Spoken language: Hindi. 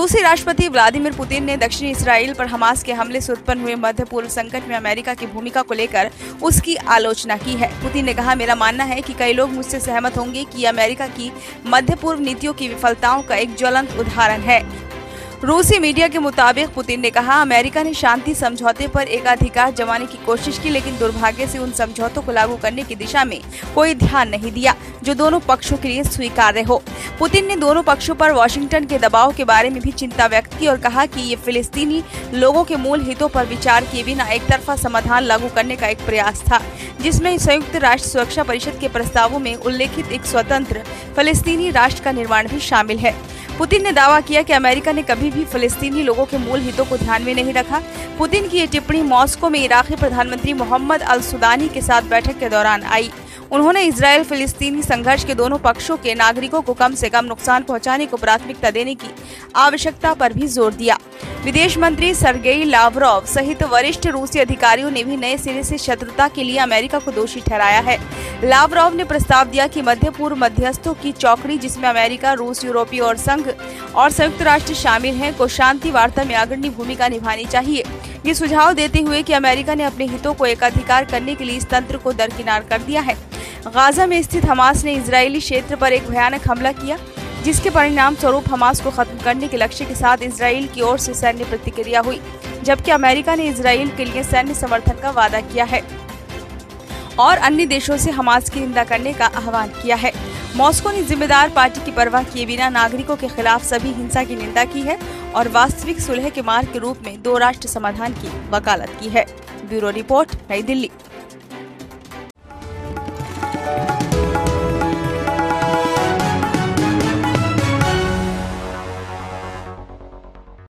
रूसी राष्ट्रपति व्लादिमीर पुतिन ने दक्षिणी इसराइल पर हमास के हमले से उत्पन्न हुए मध्य पूर्व संकट में अमेरिका की भूमिका को लेकर उसकी आलोचना की है। पुतिन ने कहा, मेरा मानना है कि कई लोग मुझसे सहमत होंगे कि अमेरिका की मध्य पूर्व नीतियों की विफलताओं का एक ज्वलंत उदाहरण है। रूसी मीडिया के मुताबिक पुतिन ने कहा, अमेरिका ने शांति समझौते पर एकाधिकार जमाने की कोशिश की, लेकिन दुर्भाग्य से उन समझौतों को लागू करने की दिशा में कोई ध्यान नहीं दिया जो दोनों पक्षों के लिए स्वीकार्य हो। पुतिन ने दोनों पक्षों पर वॉशिंगटन के दबाव के बारे में भी चिंता व्यक्त की और कहा कि ये फिलिस्तीनी लोगों के मूल हितों पर विचार किए बिना एक तरफा समाधान लागू करने का एक प्रयास था, जिसमें संयुक्त राष्ट्र सुरक्षा परिषद के प्रस्तावों में उल्लेखित एक स्वतंत्र फिलिस्तीनी राष्ट्र का निर्माण भी शामिल है। पुतिन ने दावा किया कि अमेरिका ने कभी भी फिलिस्तीनी लोगों के मूल हितों को ध्यान में नहीं रखा। पुतिन की ये टिप्पणी मॉस्को में इराकी प्रधानमंत्री मोहम्मद अल सुदानी के साथ बैठक के दौरान आई। उन्होंने इजरायल फिलिस्तीनी संघर्ष के दोनों पक्षों के नागरिकों को कम से कम नुकसान पहुंचाने को प्राथमिकता देने की आवश्यकता पर भी जोर दिया। विदेश मंत्री सर्गेई लावरोव सहित वरिष्ठ रूसी अधिकारियों ने भी नए सिरे से शत्रुता के लिए अमेरिका को दोषी ठहराया है। लावरोव ने प्रस्ताव दिया कि मध्य पूर्व मध्यस्थों की चौकड़ी, जिसमें अमेरिका, रूस, यूरोपीय और संघ और संयुक्त राष्ट्र शामिल हैं, को शांति वार्ता में अग्रणी भूमिका निभानी चाहिए। ये सुझाव देते हुए कि अमेरिका ने अपने हितों को एकाधिकार करने के लिए इस तंत्र को दरकिनार कर दिया है। गाजा में स्थित हमास ने इजरायली क्षेत्र पर एक भयानक हमला किया, जिसके परिणाम स्वरूप हमास को खत्म करने के लक्ष्य के साथ इजरायल की ओर से सैन्य प्रतिक्रिया हुई, जबकि अमेरिका ने इजरायल के लिए सैन्य समर्थन का वादा किया है और अन्य देशों से हमास की निंदा करने का आह्वान किया है। मॉस्को ने जिम्मेदार पार्टी की परवाह किए बिना नागरिकों के खिलाफ सभी हिंसा की निंदा की है और वास्तविक सुलह के मार्ग के रूप में दो राष्ट्र समाधान की वकालत की है। ब्यूरो रिपोर्ट, नई दिल्ली।